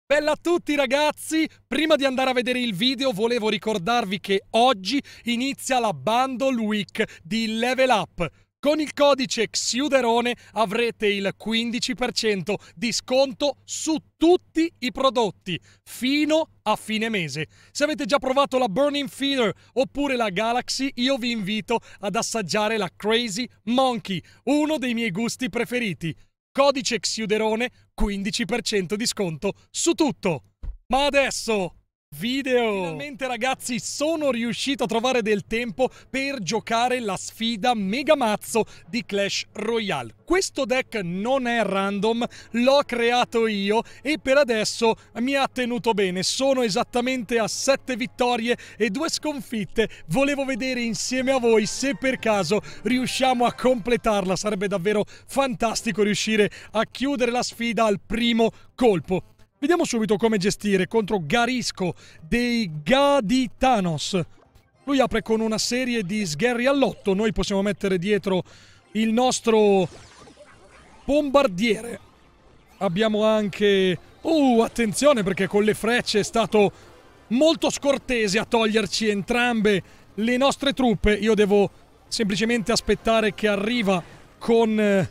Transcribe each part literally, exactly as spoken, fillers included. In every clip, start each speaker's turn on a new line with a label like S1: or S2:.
S1: Bella a tutti ragazzi! Prima di andare a vedere il video volevo ricordarvi che oggi inizia la Bundle Week di Level Up. Con il codice Xiuderone avrete il quindici per cento di sconto su tutti i prodotti fino a fine mese. Se avete già provato la Burning Feeder oppure la Galaxy, io vi invito ad assaggiare la Crazy Monkey, uno dei miei gusti preferiti. Codice Xiuderone, quindici per cento di sconto su tutto. Ma adesso, video! Finalmente ragazzi sono riuscito a trovare del tempo per giocare la sfida mega mazzo di Clash Royale. Questo deck non è random, l'ho creato io e per adesso mi ha tenuto bene. Sono esattamente a sette vittorie e due sconfitte. Volevo vedere insieme a voi se per caso riusciamo a completarla. Sarebbe davvero fantastico riuscire a chiudere la sfida al primo colpo. Vediamo subito come gestire contro Garisco dei Gaditanos. Lui apre con una serie di sgherri all'otto. Noi possiamo mettere dietro il nostro bombardiere. Abbiamo anche... Uh, attenzione perché con le frecce è stato molto scortese a toglierci entrambe le nostre truppe. Io devo semplicemente aspettare che arriva con...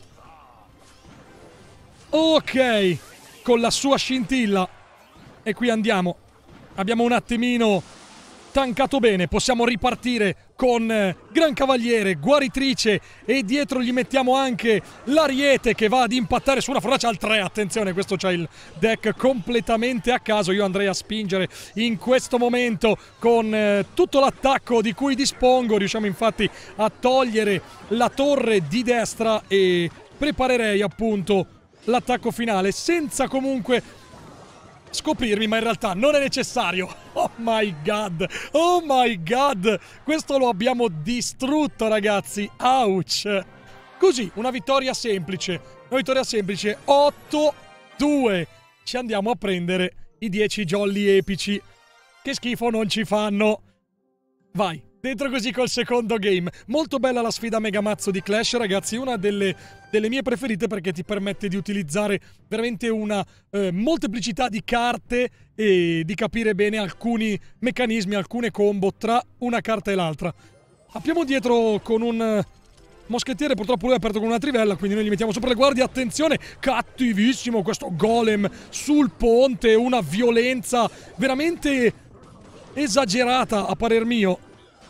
S1: Ok... con la sua scintilla e qui andiamo. Abbiamo un attimino tankato bene, possiamo ripartire con eh, Gran Cavaliere, Guaritrice e dietro gli mettiamo anche l'Ariete che va ad impattare su una fornace al tre. Attenzione, questo c'ha il deck completamente a caso. Io andrei a spingere in questo momento con eh, tutto l'attacco di cui dispongo. Riusciamo infatti a togliere la torre di destra e preparerei appunto l'attacco finale senza comunque scoprirmi, ma in realtà non è necessario. Oh my god, oh my god, questo lo abbiamo distrutto ragazzi, ouch. Così, una vittoria semplice, una vittoria semplice, otto due. Ci andiamo a prendere i dieci jolly epici, che schifo non ci fanno. Vai, dentro così col secondo game. Molto bella la sfida mega mazzo di Clash ragazzi, una delle, delle mie preferite perché ti permette di utilizzare veramente una eh, molteplicità di carte e di capire bene alcuni meccanismi, alcune combo tra una carta e l'altra. Apriamo dietro con un moschettiere, purtroppo lui è aperto con una trivella, quindi noi gli mettiamo sopra le guardie. Attenzione, cattivissimo questo golem sul ponte, una violenza veramente esagerata a parer mio.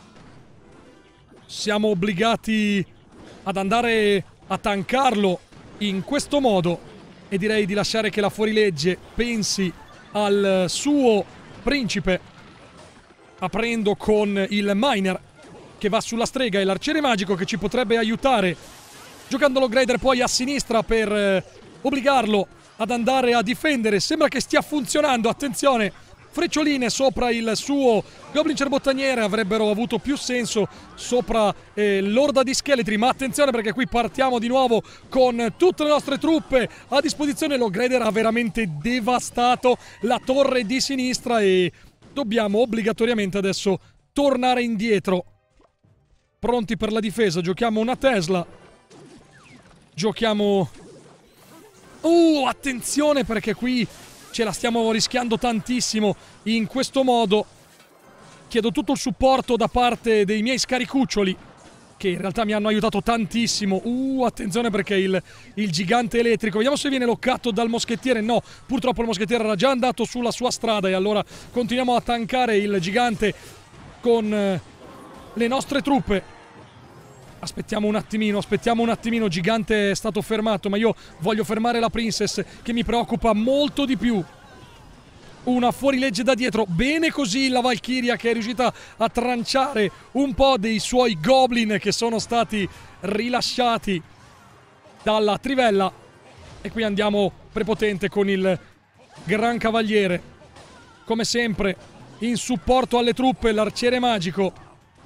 S1: Siamo obbligati ad andare a tankarlo in questo modo e direi di lasciare che la fuorilegge pensi al suo principe, aprendo con il miner che va sulla strega e l'arciere magico che ci potrebbe aiutare, giocando lo Grider poi a sinistra per eh, obbligarlo ad andare a difendere. Sembra che stia funzionando, attenzione! Freccioline sopra il suo Goblin Cerbottaniere avrebbero avuto più senso sopra eh, l'orda di scheletri, ma attenzione perché qui partiamo di nuovo con tutte le nostre truppe a disposizione. Lo Grader ha veramente devastato la torre di sinistra e dobbiamo obbligatoriamente adesso tornare indietro. Pronti per la difesa, giochiamo una Tesla. Giochiamo... Uh, attenzione perché qui ce la stiamo rischiando tantissimo in questo modo. Chiedo tutto il supporto da parte dei miei scaricuccioli che in realtà mi hanno aiutato tantissimo. Uh, attenzione perché il, il gigante elettrico, vediamo se viene loccato dal moschettiere. No, purtroppo il moschettiere era già andato sulla sua strada e allora continuiamo a tankare il gigante con eh, le nostre truppe. Aspettiamo un attimino, aspettiamo un attimino, gigante è stato fermato, ma io voglio fermare la Princess che mi preoccupa molto di più. Una fuorilegge da dietro, bene così la Valkyria che è riuscita a tranciare un po' dei suoi goblin che sono stati rilasciati dalla trivella. E qui andiamo prepotente con il Gran Cavaliere. Come sempre, in supporto alle truppe, l'arciere magico.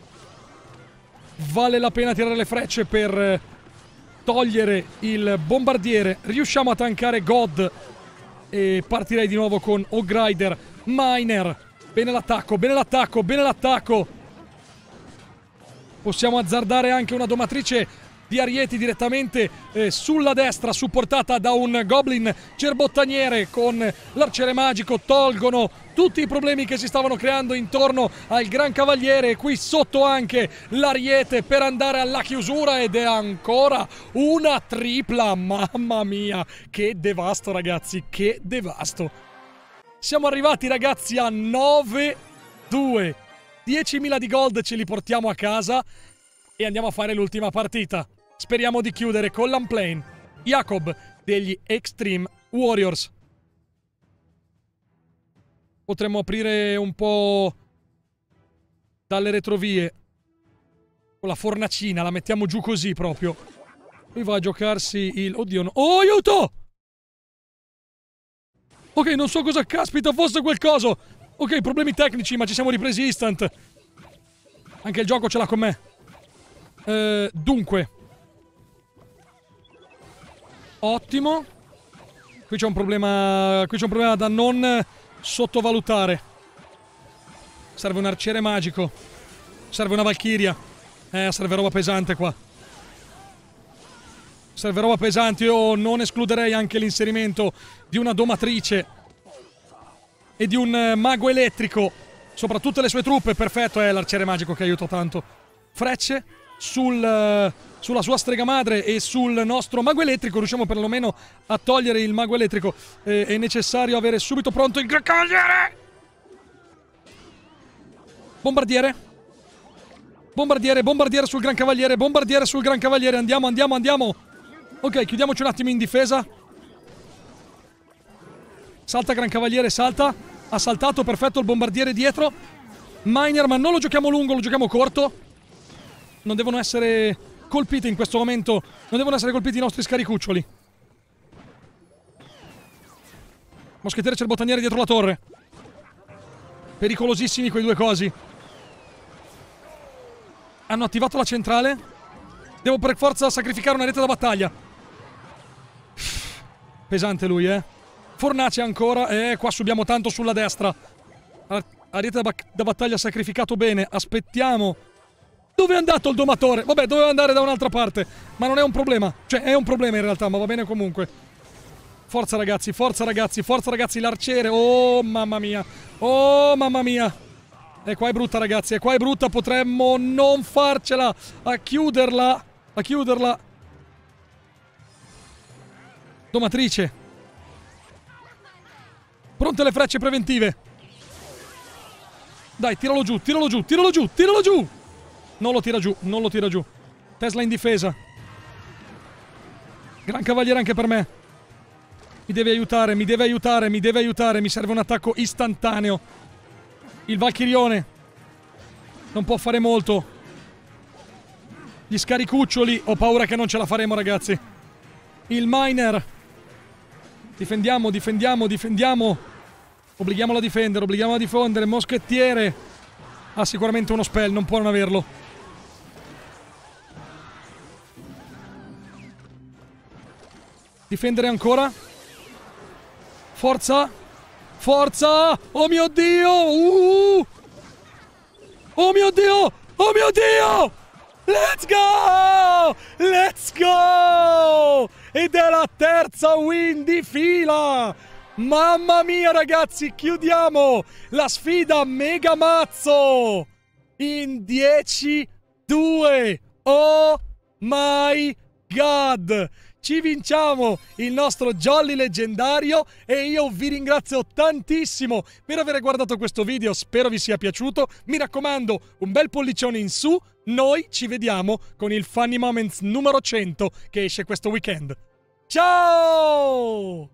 S1: Vale la pena tirare le frecce per togliere il bombardiere. Riusciamo a tankare God e partirei di nuovo con O'Grider, Miner. Bene l'attacco, bene l'attacco, bene l'attacco. Possiamo azzardare anche una domatrice di Arieti direttamente eh, sulla destra, supportata da un Goblin cerbottaniere con l'arciere magico. Tolgono tutti i problemi che si stavano creando intorno al Gran Cavaliere, e qui sotto anche l'Ariete per andare alla chiusura, ed è ancora una tripla. Mamma mia, che devasto ragazzi, che devasto. Siamo arrivati ragazzi a nove due, diecimila di gold ce li portiamo a casa e andiamo a fare l'ultima partita. Speriamo di chiudere con l'unplane Jacob degli Extreme Warriors. Potremmo aprire un po' dalle retrovie con la fornacina, la mettiamo giù così proprio. Lui va a giocarsi il... Oddio, no. Oh, aiuto! Ok, non so cosa caspita fosse quel coso. Ok, problemi tecnici, ma ci siamo ripresi instant. Anche il gioco ce l'ha con me. Eh, dunque. Ottimo. Qui c'è un problema... Qui c'è un problema da non sottovalutare. Serve un arciere magico. Serve una valchiria. Eh, serve roba pesante qua. Serve roba pesante. Io non escluderei anche l'inserimento di una domatrice e di un mago elettrico sopra tutte le sue truppe. Perfetto, è l'arciere magico che aiuta tanto. Frecce sul, sulla sua strega madre e sul nostro mago elettrico. Riusciamo perlomeno a togliere il mago elettrico. Eh, è necessario avere subito pronto il Gran Cavaliere. Bombardiere. Bombardiere, bombardiere sul Gran Cavaliere. Bombardiere sul Gran Cavaliere. Andiamo, andiamo, andiamo. Ok, chiudiamoci un attimo in difesa. Salta Gran Cavaliere, salta. Ha saltato, perfetto, il bombardiere dietro. Miner, ma non lo giochiamo lungo, lo giochiamo corto. Non devono essere colpiti in questo momento. Non devono essere colpiti i nostri scaricuccioli. Moschettiere cerbottaniere dietro la torre. Pericolosissimi quei due cosi. Hanno attivato la centrale. Devo per forza sacrificare una rete da battaglia. Pesante lui, eh. Fornace ancora. Eh, qua subiamo tanto sulla destra. Ariete da, da battaglia sacrificato bene. Aspettiamo. Dove è andato il domatore? Vabbè, doveva andare da un'altra parte. Ma non è un problema. Cioè, è un problema in realtà, ma va bene comunque. Forza ragazzi, forza ragazzi, forza ragazzi. L'arciere. Oh, mamma mia. Oh, mamma mia. E qua è brutta ragazzi, e qua è brutta. Potremmo non farcela a chiuderla. A chiuderla. Domatrice. Pronte le frecce preventive. Dai, tiralo giù, tiralo giù, tiralo giù, tiralo giù. Non lo tira giù, non lo tira giù. Tesla in difesa. Gran Cavaliere anche per me. Mi deve aiutare, mi deve aiutare, mi deve aiutare. Mi serve un attacco istantaneo. Il Valchirione non può fare molto. Gli scaricuccioli. Ho paura che non ce la faremo, ragazzi. Il Miner. Difendiamo, difendiamo, difendiamo. Obblighiamolo a difendere, obblighiamolo a difendere. Moschettiere. Ha sicuramente uno spell, non può non averlo. Difendere ancora. Forza. Forza. Oh mio Dio. Uh. Oh mio Dio. Oh mio Dio. Let's go. Let's go. Ed è la terza win di fila. Mamma mia ragazzi, chiudiamo la sfida mega mazzo in dieci due. Oh my god. Ci vinciamo il nostro Jolly leggendario e io vi ringrazio tantissimo per aver guardato questo video, spero vi sia piaciuto. Mi raccomando, un bel pollicione in su, noi ci vediamo con il Funny Moments numero cento che esce questo weekend. Ciao!